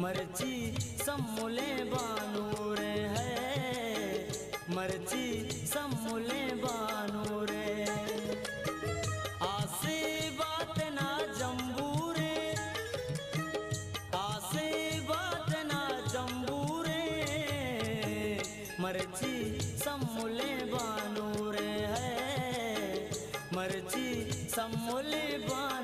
मर्ची सम्मुले बानूर है, मर्ची सम्मुले बानूर। आसे बात ना जम्बूरे, आसे बात ना जम्बूरे, मर्ची सम्मुले बानूर है, मर्ची सम्मुले बानूर।